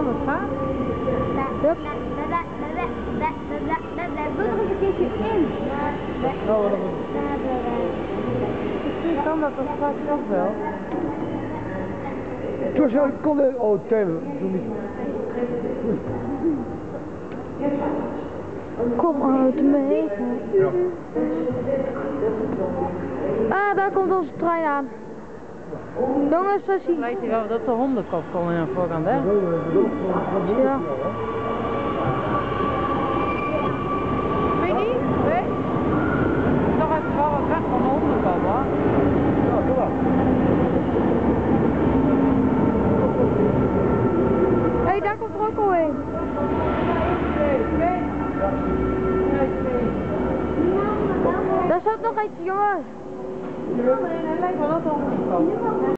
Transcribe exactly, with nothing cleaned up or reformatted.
honderd gaat. Hup. Doe er eens een keertje in. Nou, dat is... Kan dat toch straks ook wel? Zo, kom er. Oh, Tim, doe niet. Kom uit mee. Ja. Ah, daar komt onze trein aan. Jongens, zo zie Lijkt je wel dat de hondenkop komen naar voorkant, hè? Ja. Weet je niet? Nee? Toch even wel wat weg van de hondenkop, hoor. Ja, kom maar. Hé, hey, daar komt er ook al een. Daar staat nog eentje, jongens. Ja, maar hij lijkt wel dat de hondenkop.